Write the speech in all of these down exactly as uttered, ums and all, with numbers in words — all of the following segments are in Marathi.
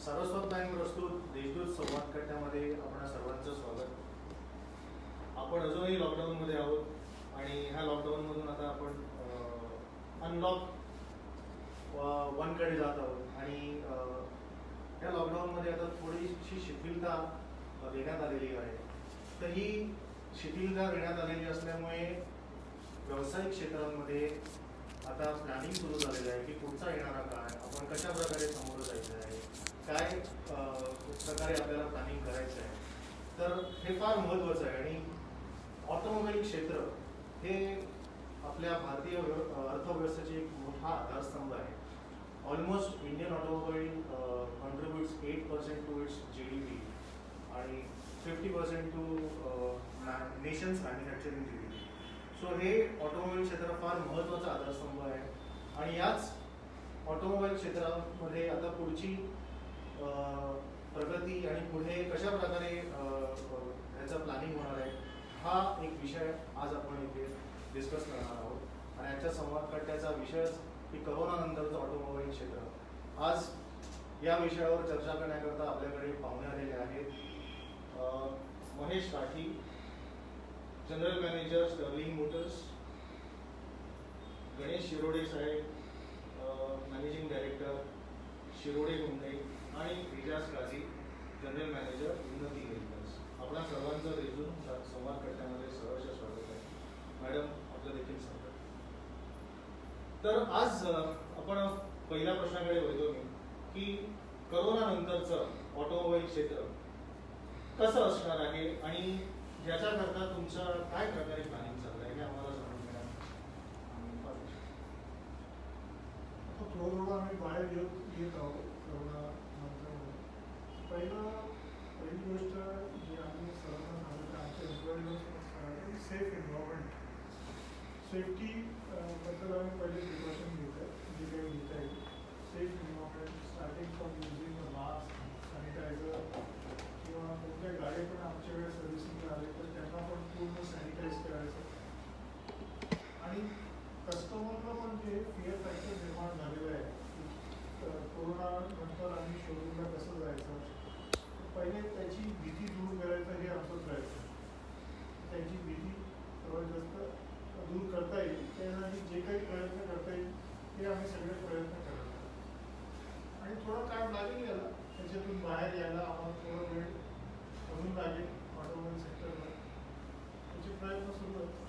सारस्वत बँक प्रस्तुत देशदूत संवाद कट्ट्यामध्ये आपणा सर्वांचं स्वागत. आपण अजूनही लॉकडाऊनमध्ये आहोत आणि ह्या लॉकडाऊनमधून आता आपण अनलॉक वनकडे जात आहोत आणि या लॉकडाऊनमध्ये आता थोडीशी शिथिलता देण्यात आलेली आहे. तर ही शिथिलता देण्यात आलेली असल्यामुळे व्यावसायिक क्षेत्रांमध्ये आता प्लॅनिंग सुरू झालेलं आहे की पुढचा येणारा काळ आपण कशा प्रकारे सामोरं जायचं आहे, काय प्रकारे आपल्याला प्लॅनिंग करायचं आहे. तर हे फार महत्त्वाचं आहे आणि ऑटोमोबाईल क्षेत्र हे आपल्या भारतीय अर्थव्यवस्थेचे एक मोठा आधारस्तंभ आहे. Almost Indian automobile contributes eight percent to its G D P आणि fifty percent to nation's manufacturing G D P. So हे ऑटोमोबाईल क्षेत्र फार महत्त्वाचा आधारस्तंभ आहे आणि याच ऑटोमोबाईल क्षेत्रामध्ये आता पुढची प्रगती आणि पुढे कशा प्रकारे ह्याचं प्लॅनिंग होणार आहे हा एक विषय आज आपण इथे डिस्कस करणार आहोत. आणि याच्या संवाद कट्ट्याचा विषयच की करोनानंतरचं ऑटोमोबाईल क्षेत्र. आज या विषयावर चर्चा करण्याकरता आपल्याकडे पाहुणे आलेले आहेत Mahesh Rathi, general manager Sterling Motors, Ganesh Shirode साहेब, मॅनेजिंग डायरेक्टर शिरोडे गुंडे, आणि Rijaz Kazi, general manager Unnati vehicles. आपल्या सर्वांचं रेजून संवाद कट्ट्यामध्ये सहर्ष स्वागत आहे. मॅडम आपलं देखील स्वागत. तर आज आपण पहिल्या प्रश्नाकडे वळतो मी की करोनानंतरचं ऑटोमोबाईल क्षेत्र कसं असणार आहे आणि याच्याकरता तुमचं काय प्रकारे प्लॅनिंग चाललं आहे हे आम्हाला जाणून घेणार. थोडं आम्ही बाहेर येत येत आहोत करोना नंतर. पहिलं पहिली गोष्ट जी आम्ही सर्वांना सांगितलं आमच्या एम्प्लॉईजला सेफ एन्व्हायरमेंट, सेफ्टी बद्दल आम्ही पहिले प्रिकॉशन घेत आहे जी काही घेत आहे. Safe environment starting from using mask, sanitiser किंवा कोणत्या गाडी पण आमच्याकडे सर्व्हिसिंगला आले तर त्यांना पण पूर्ण सॅनिटाईज करायचं. आणि कस्टमरला पण ते फिअर फॅक्टर निर्माण झालेलं आहे की कोरोना नंतर आम्ही शोरूमला कसं जायचं. पहिले त्याची भीती दूर करायचं हे आमचं प्रयत्न. त्याची भीती सर्वात जास्त दूर करता येईल त्यासाठी जे काही प्रयत्न करता येईल ते आम्ही सगळे प्रयत्न करत आहोत. आणि थोडा टाईम लागेल याला, त्याच्यातून बाहेर यायला आम्हाला थोडा वेळ म्हणून लागेल ऑटोमोबाईल सेक्टरला. त्याचे प्रयत्न सुरू आहेत.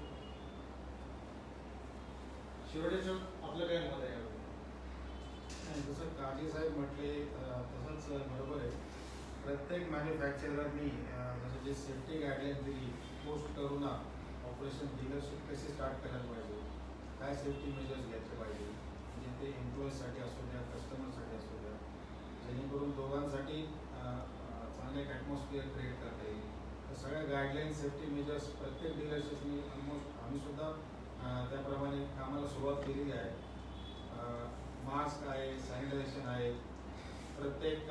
शिरोडेचं आपलं काय मत आहे? नाही, जसं काझी साहेब म्हटले तसंच बरोबर आहे. प्रत्येक मॅन्युफॅक्चररनी जसं जे सेफ्टी गाईडलाईन दिली पोस्ट करोना ऑपरेशन डीलरशिप कशी स्टार्ट करायला पाहिजे, काय सेफ्टी मेजर्स घेतले पाहिजे, म्हणजे ते एम्प्लॉईजसाठी असू द्या कस्टमरसाठी असू द्या, जेणेकरून दोघांसाठी चांगलं एक ॲटमॉस्फिअर क्रिएट करता येईल. तर सगळ्या गाईडलाईन सेफ्टी मेजर्स प्रत्येक डीलरशिपनी ऑलमोस्ट आम्ही सुद्धा त्याप्रमाणे कामाला सुरुवात केलेली आहे. मास्क आहे, सॅनिटायझेशन आहे, प्रत्येक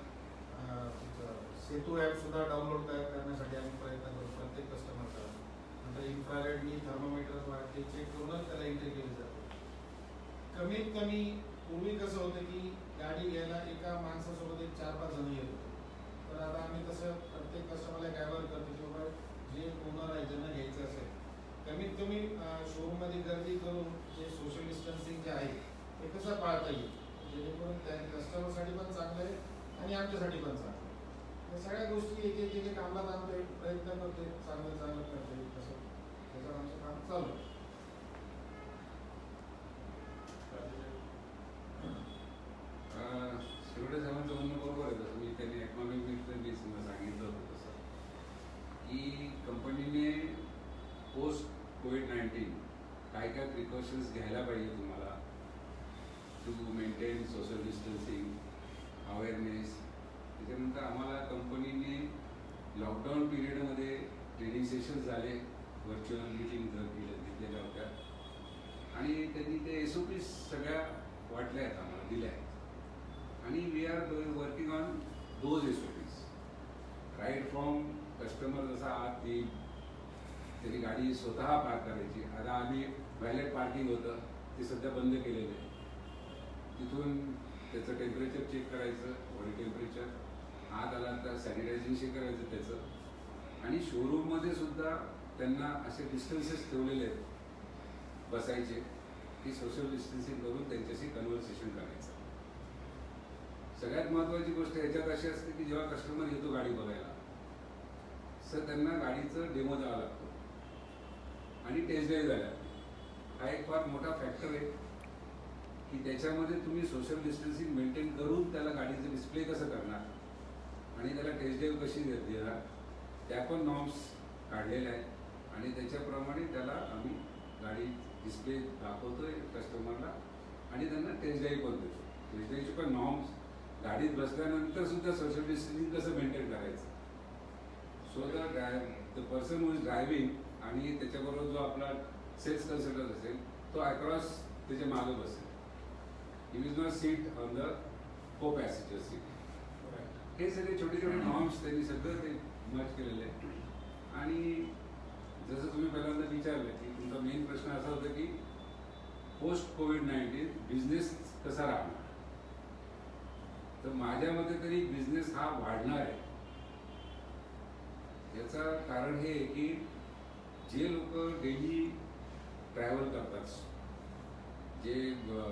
सेतू ॲपसुद्धा डाउनलोड करण्यासाठी आम्ही प्रयत्न करू प्रत्येक कस्टमरचा. नंतर इन्फ्रारेडनी थर्मोमीटर ते चेक करूनच त्याला एंट्री केली जाते. कमीत कमी पूर्वी कसं होतं की गाडी घ्यायला एका माणसासोबत एक चार पाच जण येत होते. तर आता आम्ही तसं प्रत्येक कस्टमरला गायवर करतो की बाबा जे ओनर आहे ज्यांना घ्यायचं असेल कमीत कमी शोरूममध्ये गर्दी करून जे सोशल डिस्टन्सिंग जे आहे ते कसं पाळता येईल जेणेकरून त्या कस्टमरसाठी पण चांगलं आहे आणि आमच्यासाठी पण चांगलं आहे. या सगळ्या गोष्टी एक एक एक एक अंमलात आणतोय, प्रयत्न करतोय, चांगलं चांगलं करतोय. तसं त्याच्यावर आमचं काम चालू आहे. शिरोडे साहेबांचं म्हणणं बरोबर आहे. तसं मी त्यांनी इकॉनॉमिक मिनिस्टरनी सांगितलं होतं तसं की कंपनीने पोस्ट कोविड नाईन्टीन काय काय प्रिकॉशन्स घ्यायला पाहिजे तुम्हाला to maintain social distancing, awareness. त्याच्यानंतर आम्हाला कंपनीने लॉकडाऊन पिरियडमध्ये ट्रेनिंग सेशन्स झाले, व्हर्च्युअल मिटिंग जर केल्या घेतलेल्या होत्या आणि त्यांनी ते एस ओ पी सगळ्या वाटल्या आहेत आम्हाला दिल्या आहेत. आणि we are working on those S O Ps right from customer जसा आत येईल त्यांनी गाडी स्वतः पार्क करायची. आता आम्ही व्हॅलेट पार्किंग होतं ते सध्या बंद केलेलं आहे. तिथून त्याचं टेम्परेचर चेक करायचं, बॉडी टेम्परेचर, आत आला तर सॅनिटायझिंग चेक करायचं त्याचं. आणि शोरूममध्ये सुद्धा त्यांना असे डिस्टन्सेस ठेवलेले आहेत बसायचे, की सोशल डिस्टन्सिंग करून त्यांच्याशी कन्व्हर्सेशन करायचं. सगळ्यात महत्त्वाची गोष्ट याच्यात अशी असते की जेव्हा कस्टमर येतो गाडी बघायला, सर त्यांना गाडीचं डेमो द्यावा लागतो आणि टेस्ट ड्राईव्ह द्यायला. हा एक फार मोठा फॅक्टर आहे की त्याच्यामध्ये तुम्ही सोशल डिस्टन्सिंग मेंटेन करून त्याला गाडीचं डिस्प्ले कसं करणार आणि त्याला टेस्ट ड्राईव्ह कशी देणार, त्या पण नॉर्म्स काढलेल्या आहेत आणि त्याच्याप्रमाणे त्याला आम्ही गाडी डिस्प्ले दाखवतोय कस्टमरला आणि त्यांना टेस्ट ड्राईव्ह पण देतो. टेस्ट ड्राईव्हचे पण नॉर्म्स, गाडीत बसल्यानंतर सुद्धा सोशल डिस्टन्सिंग कसं मेंटेन करायचं. So the dry the person who is driving आणि त्याच्याबरोबर जो आपला सेल्स कन्सल्टंट असेल तो अक्रॉस त्याच्या मागे बसेल. He will not sit on the co passenger seat. हे सगळे छोटे छोटे नॉर्म्स त्यांनी सगळं ते मर्ज केलेले आहे. आणि जसं तुम्ही पहिल्यांदा विचारलं की तुमचा मेन प्रश्न असा होता की पोस्ट कोविड नाईन्टीन बिझनेस कसा राहणार, तर माझ्या मते तरी बिझनेस हा वाढणार आहे. याचं कारण हे की जे लोक डेली ट्रॅव्हल करतात, जे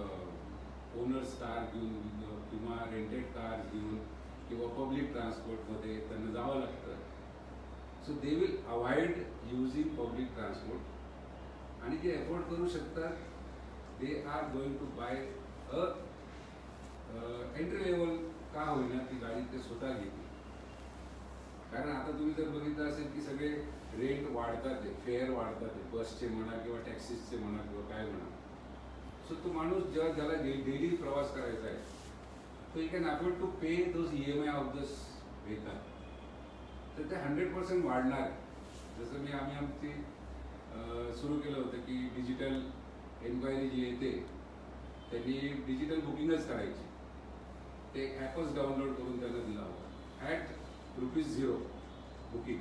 ओनर्स कार घेऊन किंवा रेंटेड कार घेऊन किंवा पब्लिक ट्रान्सपोर्टमध्ये त्यांना जावं लागतं, so they will avoid using public transport आणि जे अफोर्ड करू शकतात they are going to buy a entry level का होईना ती गाडी ते स्वतः घेतील. कारण आता तुम्ही जर बघितलं असेल की सगळे रेट वाढतात, फेअर वाढतात, बसचे म्हणा किंवा टॅक्सीचे म्हणा किंवा काय म्हणा. सो तो माणूस जेव्हा ज्याला डेली प्रवास करायचा आहे तो you can afford to pay those E M I of this vehicle, तर ते हंड्रेड पर्सेंट वाढणार आहे. जसं मी आम्ही आमची सुरू केलं होतं की डिजिटल एन्क्वायरी जी येते त्यांनी डिजिटल बुकिंगच करायची. ते एक ॲपच डाउनलोड करून त्यांना दिला होता at rupees zero booking.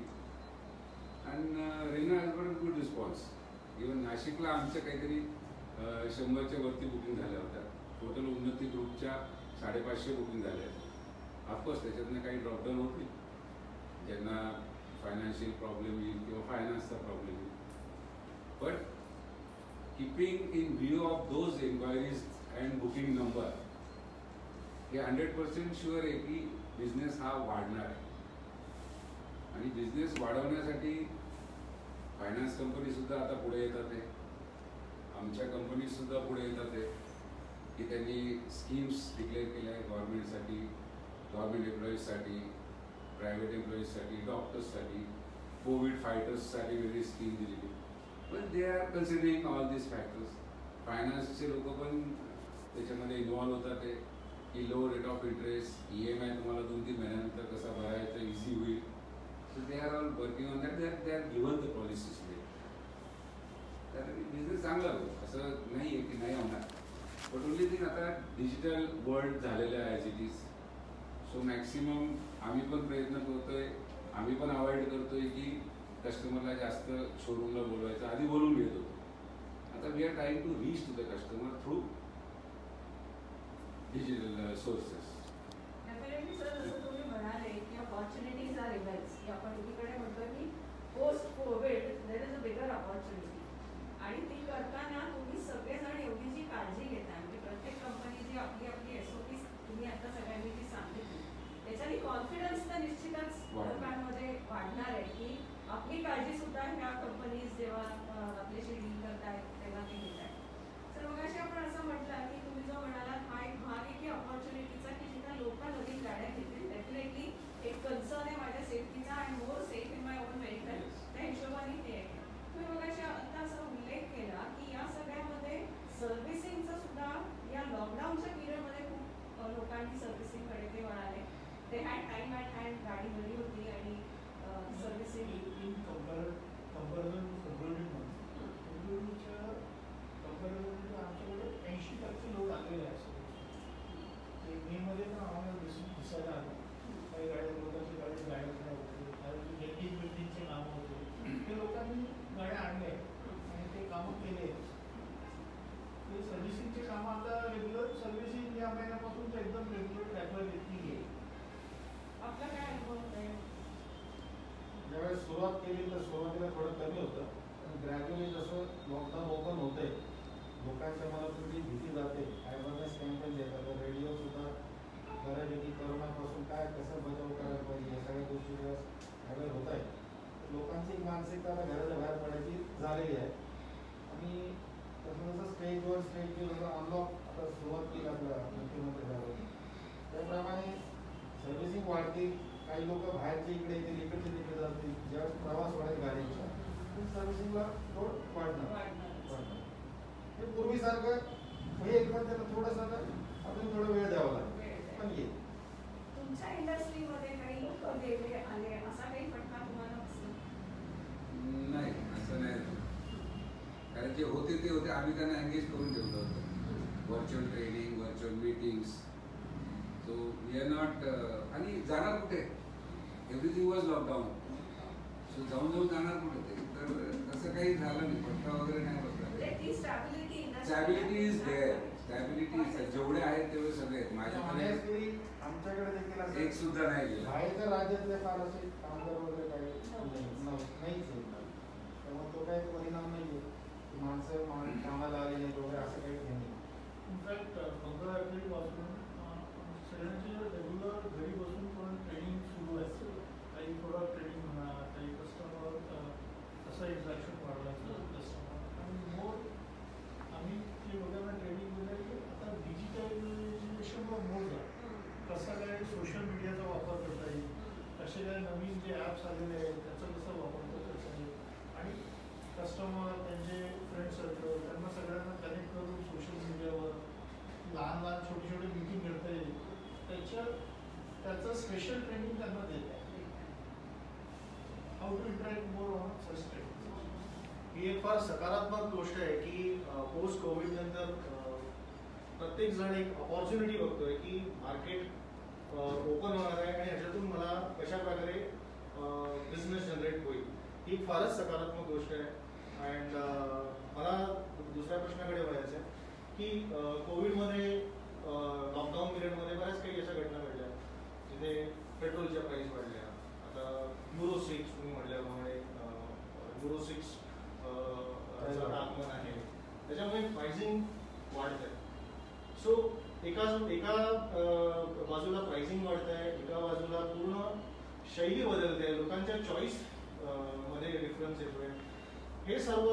And Rena has got a good response. Even नाशिकला आमच्या काहीतरी शंभरच्या वरती बुकिंग झाल्या होत्या. टोटल उन्नती ग्रुपच्या साडेपाचशे बुकिंग झाल्या आहेत. ऑफकोर्स त्याच्यातनं काही ड्रॉपडाऊन होतील ज्यांना फायनान्शियल प्रॉब्लेम येईल किंवा फायनान्सचा प्रॉब्लेम येईल. But keeping in view of those enquiries and booking number हे हंड्रेड पर्सेंट शुअर आहे की बिझनेस हा वाढणार आहे. आणि बिझनेस वाढवण्यासाठी फायनान्स कंपनीसुद्धा आता पुढे येतात आहे, आमच्या कंपनीजसुद्धा पुढे येतात आहे की त्यांनी स्कीम्स डिक्लेअर केल्या आहे गव्हर्नमेंटसाठी, गव्हर्नमेंट एम्प्लॉईजसाठी, प्रायव्हेट एम्प्लॉईजसाठी, डॉक्टर्ससाठी, कोविड फायटर्ससाठी वेगळी स्कीम दिलेली. पण they are considering all this factors. फायनान्सचे लोक पण त्याच्यामध्ये इन्व्हॉल्व होतात आहे की low rate of interest, E M I तुम्हाला दोन तीन महिन्यानंतर कसा भरायचा इझी होईल. So they are all working on that. They are they are given the policies. तर बिझनेस चांगला होतो असं नाही आहे की नाही होणार. बट ओनली थिंग आता डिजिटल वर्ल्ड झालेलं आहे as it is. So maximum आम्ही पण प्रयत्न करतोय, आम्ही पण अवॉइड करतोय की कस्टमरला जास्त शोरूमला बोलवायचं. आधी बोलून घेत होतो, आता we are trying to reach to the customer through digital sources. Definitely sir, जसं तुम्ही म्हणाले की अपॉर्च्युनिटीज आर इमेन्स, की आपण एकीकडे म्हणतो की post COVID there is a bigger opportunity आणि ती करताना तुम्ही सगळेजण एवढी जी काळजी घेता म्हणजे प्रत्येक कंपनी जी आपली आपली एस ओ पी तुम्ही आता सगळ्यांनी जी सांगितली त्याच्याने कॉन्फिडन्स तर निश्चितच लोकांमध्ये वाढणार आहे की आपली काळजी सुद्धा ह्या कंपनीज जेव्हा आपल्याशी डील करतायत तेव्हा ते घेत आहेत. तर मग अशी आपण असं म्हटलं की तुम्ही जो म्हणाला हा एक भाग आहे की अपॉर्च्युनिटीचा की जिथं लोक नवीन गाड्या घेतील. डेफिनेटली एक कन्सर्न आहे माझ्या सेफ्टीचा आणि more safe in my own vehicle, त्या हिशोबाने ते आहे. तुम्ही मग अशी आता असा उल्लेख केला की या सगळ्यामध्ये सर्व्हिसिंगचं सुद्धा या लॉकडाऊनच्या पिरियडमध्ये खूप लोकांनी सर्व्हिसिंगकडे ते वळाले. ते हॅड टाईम ॲट हँड, गाडी बरी होती आणि सर्व्हिसिंग इन कंपॅरिझन टू फेब्रुवारीच्या इनिशियली तर सुरुवातीला थोडं कमी होतं, पण ग्रॅज्युअली जसं लॉकडाऊन ओपन होतंय लोकांच्या मनातून ती भीती जाते. अवेअरनेस कॅम्पेन येतात, रेडिओ सुद्धा बऱ्यापैकी करोनापासून काय कसं बचाव करायला पाहिजे या सगळ्या गोष्टी अवेअर होत आहे. लोकांची एक मानसिकता आता घराच्या बाहेर पडायची झालेली आहे. आणि तसं जसं स्टेजवर स्टेजची जसं अनलॉक आता सुरुवात केली आपल्या मुख्यमंत्री साहेबांनी, त्याप्रमाणे सर्व्हिसिंग वाढतील. काही लोक बाहेरचे इकडे येतील, इकडचे तिकडे जातील. ज्यावेळेस प्रवास वाढेल गाडीचा सर्व्हिसिंगला लोड वाढणार वाढणार हे पूर्वीसारखं हे एक पण त्याला थोडंसं अजून थोडा वेळ द्यावा लागेल, पण येईल. तुमच्या इंडस्ट्रीमध्ये काही लोक वेगळे आले असा काही फटका तुम्हाला बसला? नाही, असं नाही. कारण जे होते ते होते, आम्ही त्यांना एंगेज करून ठेवलं होतं. Virtual training, virtual meetings. So we are not. आणि जाणार कुठे? Everything was lockdown. सो जाऊन जाऊन जाणार कुठे ते? तर तसं काही झालं नाही, फटका वगैरे नाही बसला. Stability is there. Stability is जेवढे आहेत तेवढे सगळे आहेत. माझ्याकडे आमच्याकडे देखील एक सुद्धा नाही गेला. बाहेरच्या राज्यातले फार असे कामगार वगैरे काही नाहीच आहे. त्यामुळे तो काही परिणाम नाही आहे. माणसं मान कामाला आली नाही वगैरे असं काही नाही. इनफॅक्ट पंधरा एप्रिल पासून सगळ्यांची रेग्युलर घरी बसून पण ट्रेनिंग सुरू आहे. काही प्रोडक्ट ट्रेनिंग म्हणा, काही कस्टमर कसं इंट्रॅक्शन वाढवायचं कस्टमर. आणि मोर आम्ही जे बघायला ट्रेनिंग दिलं की आता डिजिटलायझेशनवर मोर झालं. कसा काय सोशल मीडियाचा वापर करता येईल, कसे काय नवीन जे ॲप्स आलेले आहेत त्याचा कसा वापर करता येईल, आणि कस्टमर त्यांचे फ्रेंड सर्कल त्यांना सगळ्यांना कनेक्ट करून सोशल मीडियावर लहान लहान छोटी छोटी मीटिंग करता येईल, त्याच्या त्याचं स्पेशल ट्रेनिंग त्यांना देत आहे. How to interact more on such training. ही एक फार सकारात्मक गोष्ट आहे की पोस्ट कोविड नंतर प्रत्येक जण एक अपॉर्च्युनिटी बघतोय की मार्केट ओपन होणार आहे आणि ह्याच्यातून मला कशा प्रकारे बिझनेस जनरेट होईल. ही फारच सकारात्मक गोष्ट आहे. अँड मला दुसऱ्या प्रश्नाकडे वळायचं आहे की कोविडमध्ये लॉकडाऊन पिरियडमध्ये बऱ्याच काही अशा घटना घडल्या जिथे पेट्रोलच्या प्राईस वाढल्या. आता युरो सिक्स तुम्ही म्हटल्याप्रमाणे युरो सिक्स आगमन आहे, त्याच्यामुळे प्राइसिंग वाढत आहे. सो एका एका बाजूला प्राइसिंग वाढत आहे, एका बाजूला पूर्ण शैली बदलते आहे, लोकांच्या चॉईस मध्ये डिफरन्स येतोय. हे सर्व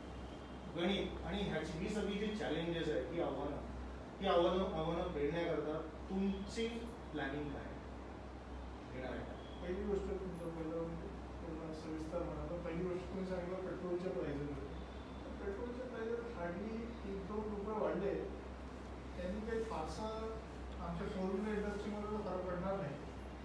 गणित आणि ह्याची ही सगळी जी चॅलेंजेस आहेत, ही आव्हानं ही आव्हानं आव्हानं पेलण्याकरता तुमची प्लॅनिंग काय येणार आहे? पहिली गोष्ट तुमचं पहिलं पूर्ण सविस्तर म्हणाला. पहिली गोष्ट तुम्ही सांगितलं पेट्रोलच्या प्राइजेस. पेट्रोलचे प्राइजेस हार्डली एक दोन रुपये वाढले, त्यांनी काही फारसा आमच्या फोर व्हीलर इंडस्ट्रीमध्ये फरक पडणार नाही.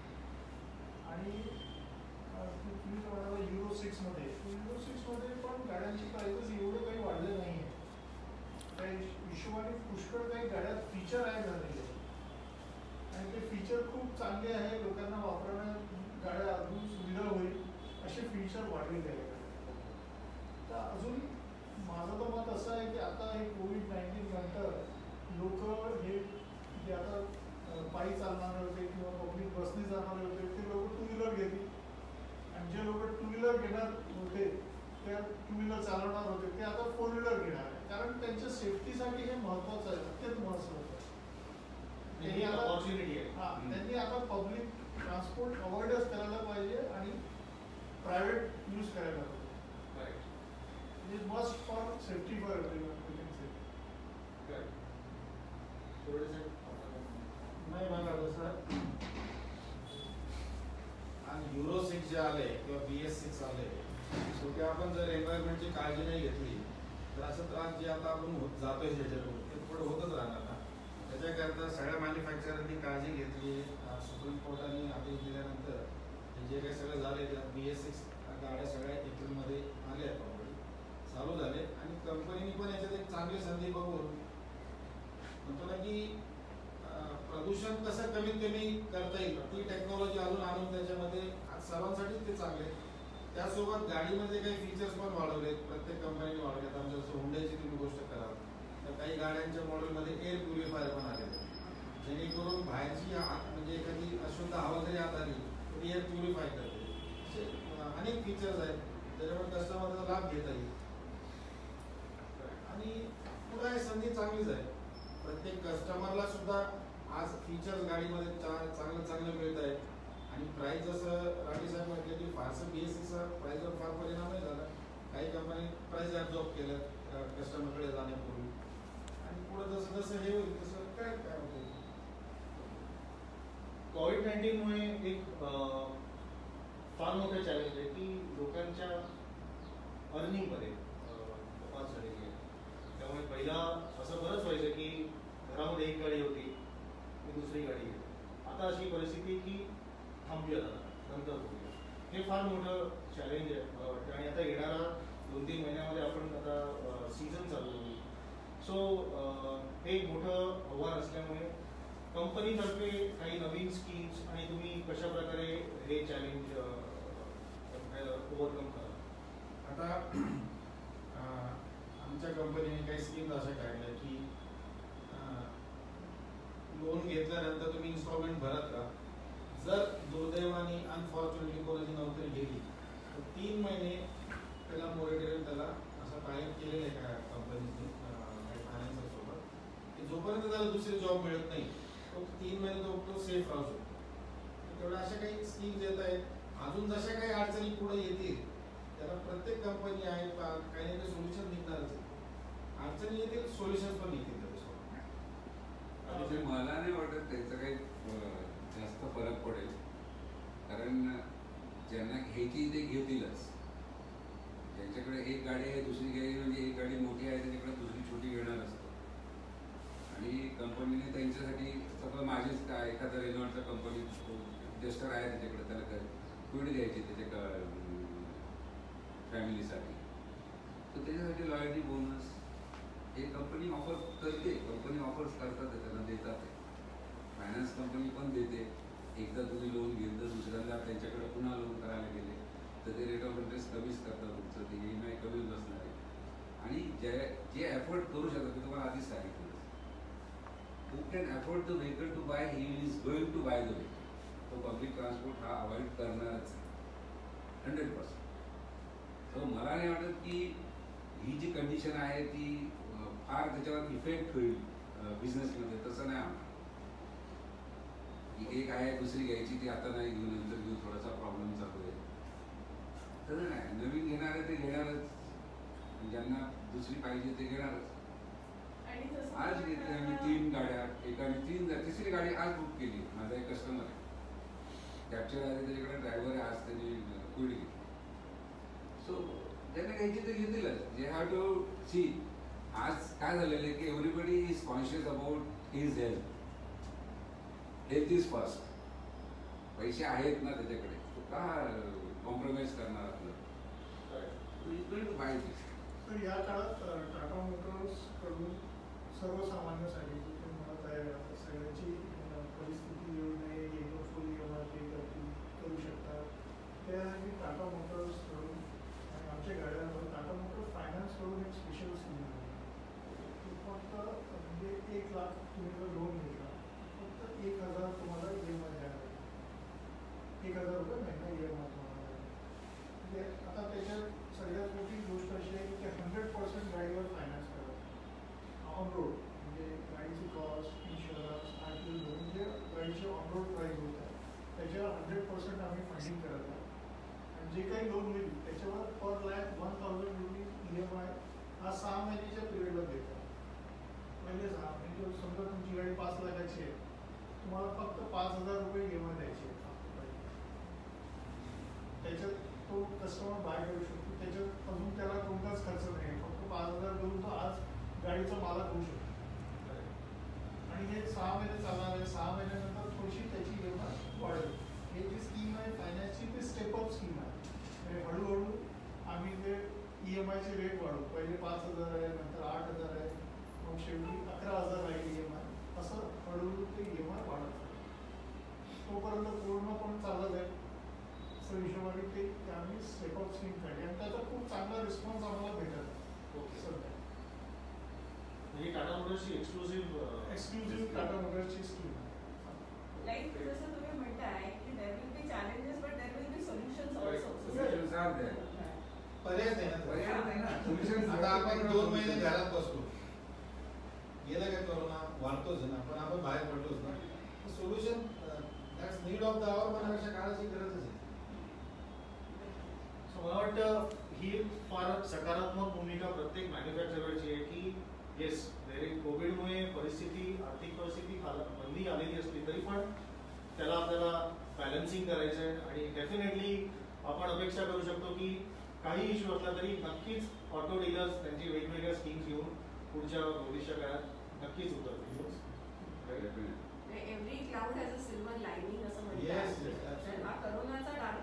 आणि तुम्ही म्हणाला युरो सिक्समध्ये युरो सिक्समध्ये पण गाड्यांची प्राइजेस एवढे काही वाढले नाही आहे. काही हिशोबाने पुष्कळ काही गाड्यात फीचर आहे झालेले आणि ते फीचर खूप चांगले आहे, लोकांना वापरण्यात गाड्या अजून सुविधा होईल असे फीचर वाढलेले आहे. तर अजून माझं तर मत असं आहे की आता हे कोविड नाईन्टीन नंतर लोक हे जे आता पायी चालणारे होते किंवा पब्लिक बसने जाणारे होते ते लोक टू व्हीलर घेतील, आणि जे लोक टू व्हीलर घेणार होते त्या टू व्हीलर चालवणार होते ते आता फोर व्हीलर घेणार आहे. कारण त्यांच्या सेफ्टीसाठी हे महत्त्वाचं आहे, अत्यंत महत्त्वाचं आहे. त्यांनी आता हा त्यांनी आता पब्लिक ट्रान्सपोर्ट अवॉइडच करायला पाहिजे आणि प्रायव्हेट यूज करायला पाहिजे. It is must for safety for everyone. नाही बघा जसं आणि युरो सिक्स जे आले किंवा बी एस सिक्स आले, शेवटी आपण जर एन्व्हायरमेंटची काळजी नाही घेतली तर असं त्रास जे आता आपण होत जातोय त्याच्यातून ते पुढे होतच राहणार ना. त्याच्याकरता सगळ्या मॅन्युफॅक्चररनी काळजी घेतली. सुप्रीम कोर्टाने आदेश दिल्यानंतर जे काही सगळं झाले त्यात बी एस सिक्स गाड्या सगळ्या एप्रिलमध्ये आल्या आहेत ऑलरेडी चालू झाले. आणि कंपनीने पण याच्यात एक चांगली संधी बघून म्हणतो ना की प्रदूषण कसं कमीत कमी करता येईल ती टेक्नॉलॉजी अजून आणून त्याच्यामध्ये सर्वांसाठी ते चांगले. त्यासोबत गाडीमध्ये काही फीचर्स पण वाढवलेत, प्रत्येक कंपनीने वाढवलेत. आमच्या जसं हुंडाईची तुम्ही गोष्ट कराल तर काही गाड्यांच्या मॉडेलमध्ये एअर प्युरिफायर पण आलेले, जेणेकरून बाहेरची म्हणजे एखादी अशुद्ध हवा जरी आत आली तरी एअर प्युरिफाय करते. असे अनेक फीचर्स आहेत. त्याच्यामुळे कस्टमर त्याचा लाभ घेता येईल. आणि पुढे ही संधी चांगलीच आहे. प्रत्येक कस्टमरला सुद्धा आज फीचर्स गाडीमध्ये चा- चांगलं चांगलं मिळत आहे. आणि प्राईस जसं राठी साहेब म्हटले की फारसं बी एस सीचा प्राईसवर फार परिणाम नाही झाला. काही कंपनी प्राईस ॲब्झॉर्ब केलं कस्टमरकडे जाण्यापूर्वी. आणि पुढे जसं जसं हे होईल तसं काय काय होतं. कोविड नाईन्टीनमुळे एक अं, फार मोठं चॅलेंज आहे की लोकांच्या अर्निंगमध्ये कपात झालेली आहे. त्यामुळे पहिला असं बरंच व्हायचं की घरामध्ये एक गाडी होती आणि दुसरी गाडी घेतली. आता अशी परिस्थिती आहे की थांबूया आता नंतर बघूया. हे फार मोठं चॅलेंज आहे मला वाटतं. आणि आता येणारा दोन तीन महिन्यामध्ये आपण आता सीझन चालू होईल. सो हे एक मोठं आव्हान असल्यामुळे कंपनीतर्फे काही नवीन स्कीम्स आणि तुम्ही कशा प्रकारे हे चॅलेंज ओव्हरकम करा. आता अं, आमच्या कंपनीने काही स्कीम्स अशा काढल्या की लोन घेतल्यानंतर तुम्ही इन्स्टॉलमेंट भरत का, जर दुर्दैवाने अनफॉर्च्युनेटली कोणाची नोकरी गेली तर तीन महिने त्याला मोरेटोरियम त्याला असं टाईप केलेलं आहे का कंपनीने फायनान्सर सोबत की जोपर्यंत त्याला दुसरी जॉब मिळत नाही तो तीन महिने तो तो सेफ राहू शकतो. तेवढ्या अशा काही स्कीम्स येत आहेत. अजून जशा काही अडचणी पुढे येतील त्याला प्रत्येक कंपनी आहे काही ना काही सोल्युशन निघणारच आहे. अडचणी येतील सोल्युशन पण निघतील त्याच्यासोबत. आणि ते मला नाही वाटत त्याचा काही अं, जास्त फरक पडेल. कारण ज्यांना घ्यायची ते घेतीलच. ज्यांच्याकडे एक गाडी आहे दुसरी गाडी म्हणजे एक गाडी मोठी आहे त्याच्याकडे दुसरी छोटी घेणार असतो. आणि कंपनीने त्यांच्यासाठी सगळं माझेच काय एखादा रेनॉल्टचा कंपनी जस्टर आहे त्याच्याकडे त्याला काय क्विड द्यायची त्याच्या फॅमिलीसाठी तर त्याच्यासाठी लॉयल्टी बोनस हे कंपनी ऑफर करते. कंपनी ऑफर्स करतात त्यांना देतात. फायनान्स कंपनी पण देते. एकदा तुम्ही लोन घेतलं दुसऱ्यांदा त्यांच्याकडे पुन्हा लोन करायला गेले तर ते रेट ऑफ इंटरेस्ट कमीच करतात तुमचं. ते ई एम आय कमीच बसणार आहे. आणि जे जे अफोर्ड करू शकतात ते तुम्हाला आधीच सांगितलं who can afford the vehicle to buy he is going to buy the vehicle. तो पब्लिक ट्रान्सपोर्ट हा अवॉइड करणारच हंड्रेड पर्सेंट. सो मला नाही वाटत की ही जी कंडिशन आहे ती फार त्याच्यावर इफेक्ट होईल बिझनेसमध्ये. तसं नाही होणार की एक आहे दुसरी घ्यायची ती आता नाही घेऊ नंतर घेऊ थोडासा प्रॉब्लेम चालू आहे. तसं नाही. नवीन घेणारे ते घेणारच. ज्यांना दुसरी पाहिजे ते घेणारच. आणि जसं आज घेतली आम्ही तीन गाड्या. एकाने तीन तिसरी गाडी आज बुक केली. माझा एक कस्टमर आहे कॅप्चर आहे त्याच्याकडे ड्रायव्हर आहे. आज त्यांनी क्विड घेतली. सो ज्यांना घ्यायची ते घेतीलच. जे हॅव टू सी. आज काय झालेलं आहे की everybody is conscious about his health. Health is first. पैसे आहेत ना त्याच्याकडे तो का कॉम्प्रोमाइज करणार आपलं. Is going to buy this. तर या काळात अ, टाटा मोटर्स कडून सर्वसामान्यासाठी जे काही म्हणत आहे आता सगळ्याची अ, परिस्थिती येऊ नये एकदम full E M I pay करतील करू शकतात त्यासाठी टाटा मोटर्स कडून आणि आमच्या गाड्यांवर टाटा मोटर्स फायनान्स कडून एक स्पेशल स्कीम आहे. ती फक्त म्हणजे एक लाख तुम्ही जर लोन घेतला फक्त एक हजार तुम्हाला ई एम आय द्यायला लागेल. एक हजार रुपये महिना ई एम आय तुम्हाला द्यायला लागेल. म्हणजे आता त्याच्यात सगळ्यात मोठी गोष्ट अशी आहे की ते हंड्रेड पर्सेंट गाडीवर फायनान्स करतात ऑन रोड. म्हणजे गाडीची कॉस्ट इन्शुरन्स आर टी धरून जे गाडीचे ऑन रोड प्राईस होत आहे त्याच्यावर हंड्रेड पर्सेंट आम्ही फंडिंग करत आहोत. आणि जे काही लोन होईल त्याच्यावर per lakh one thousand rupees E M I हा सहा महिन्याच्या पिरियडला देतात. पहिले सहा म्हणजे समजा तुमची गाडी पाच लाखाची आहे तुम्हाला फक्त पाच हजार रुपये ई एम आय द्यायचे त्याच्यात तो कस्टमर बाय करू शकतो. त्याच्यात अजून त्याला कोणताच खर्च नाही. फक्त पाच हजार देऊन तो आज गाडीचा मालक होऊ शकतो. आणि हे सहा महिने चालणार आहे. सहा महिन्यानंतर थोडीशी त्याची ई एम आय वाढेल. हे जी स्कीम आहे फायनान्सची ती स्टेपअप स्कीम आहे. म्हणजे हळूहळू आम्ही ते ई एम आयचे रेट वाढवू. पहिले पाच हजार आहे नंतर आठ हजार आहे मग शेवटी अकरा हजार आहे ई एम आय. असं हळूहळू ते ई एम आय वाढत आहे. तोपर्यंत पूर्ण पण चालत आहे. असं हिशोबाने ते आम्ही स्टेपअप स्कीम काढली आणि त्याचा खूप चांगला रिस्पॉन्स आम्हाला भेटत आहे. Okay sir. ही टाटा मोटर्सची एक्सक्लुझिव्ह एक्सक्लुझिव्ह टाटा मोटर्सची स्कीम आहे. लाईक जसं तुम्ही म्हणताय की there will be challenges but there will be solutions also. Solutions are there. पर्याय नाही ना पर्याय त्याला. नाही ना. Solution आता आपण दोन महिने घरात बसलो, गेलं काय कोरोना वाढतोच ना, पण आपण बाहेर पडलोच ना. Solution that's need of the hour म्हणण्यापेक्षा काळाची गरजच आहे. So मला वाटतं ही फार सकारात्मक भूमिका प्रत्येक मॅन्युफॅक्चररची आहे की येस कोविडमुळे परिस्थिती आर्थिक परिस्थिती खाला- मंदी आलेली असली तरी पण त्याला आपल्याला बॅलन्सिंग करायचं आहे आणि डेफिनेटली आपण अपेक्षा करू शकतो की काही इश्यू असला तरी नक्कीच ऑटो डीलर्स त्यांची वेगवेगळ्या स्कीम्स घेऊन पुढच्या भविष्य काळात नक्कीच उतरतील. Definitely. Every cloud has a silver lining असं Yes, म्हणतात. yes, absolutely. हा करोनाचा डार्क